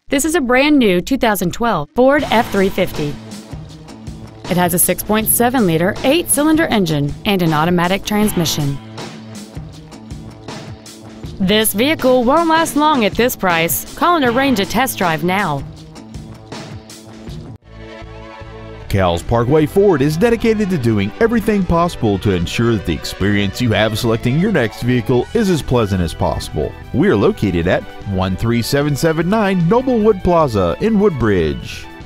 This is a brand new 2012 Ford F-350. It has a 6.7-liter 8-cylinder engine and an automatic transmission. This vehicle won't last long at this price. Call and arrange a test drive now. Cowles Parkway Ford is dedicated to doing everything possible to ensure that the experience you have selecting your next vehicle is as pleasant as possible. We are located at 13779 Noblewood Plaza in Woodbridge.